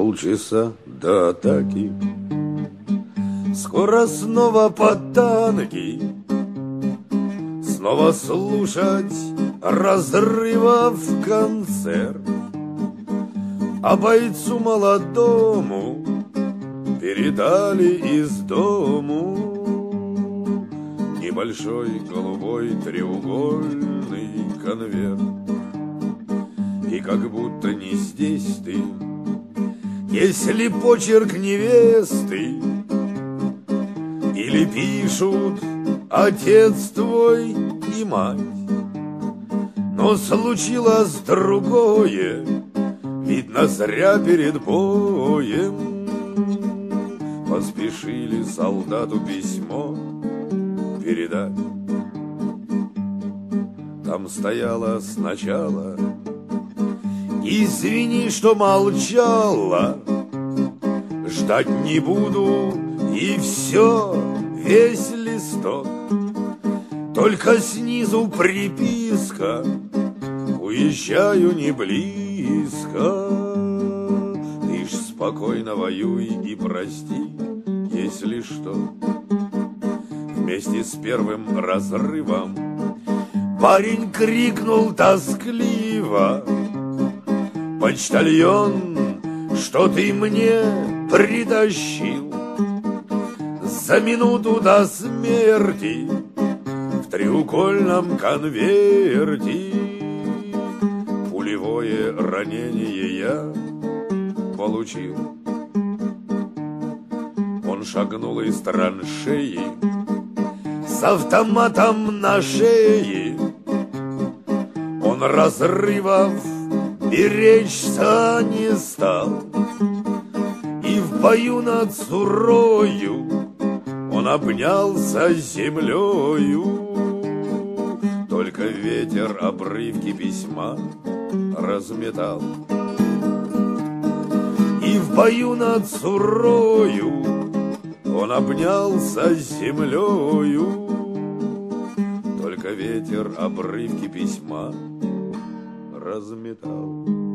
полчаса до атаки. Скоро снова под танки, снова слушать разрывов концерт. А бойцу молодому передали из дому небольшой голубой треугольный конверт. И как будто не здесь ты, если почерк невесты, или пишут отец твой и мать. Но случилось другое, видно, зря перед боем поспешили солдату письмо передать. Там стояло сначала: извини, что молчала, ждать не буду, и все, весь листок. Только снизу приписка: уезжаю не близко. Ты ж спокойно воюй и прости, если что. Вместе с первым разрывом парень крикнул тоскливо: почтальон, что ты мне притащил за минуту до смерти в треугольном конверте? Пулевое ранение я получил. Он шагнул из траншеи с автоматом на шее. Он разрывов беречься не стал, и в бою над Сурою он обнялся с землею. Только ветер обрывки письма разметал, и в бою над Сурою он обнялся с землею. Только ветер обрывки письма разметал.